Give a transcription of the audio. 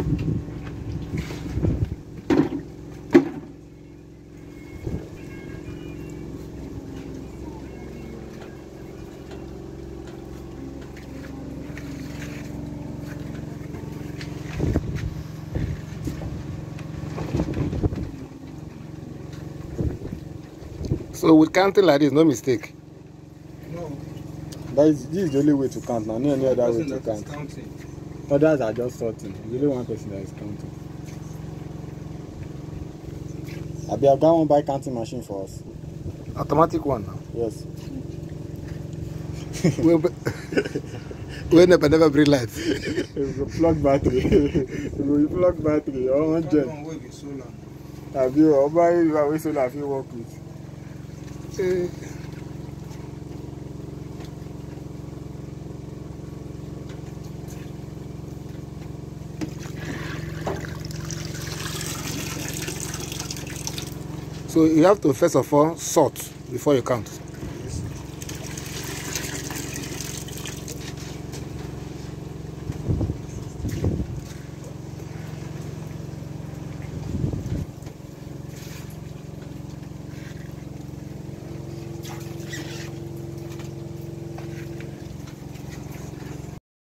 So with counting like this, no mistake. No. This is the only way to count now. No any other way to count. Others are just sorting. There's only one person that is counting. I've got one by counting machine for us. Automatic one now. Yes. We never bring lights. We plug battery. We plug battery. 100. Have you always solar if you work with? So you have to first of all sort before you count.